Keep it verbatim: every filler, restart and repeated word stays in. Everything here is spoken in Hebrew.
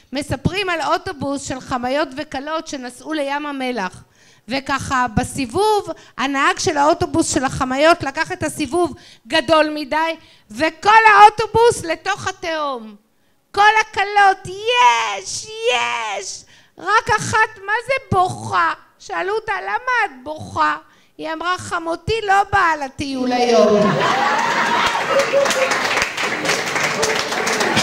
מספרים על אוטובוס של חמיות וקלות שנסעו לים המלח, וככה בסיבוב הנהג של האוטובוס של החמיות לקח את הסיבוב גדול מדי וכל האוטובוס לתוך התהום. כל הקלות יש יש, רק אחת מה זה בוכה? שאלו אותה למה את בוכה? היא אמרה חמותי לא באה לטיול היום.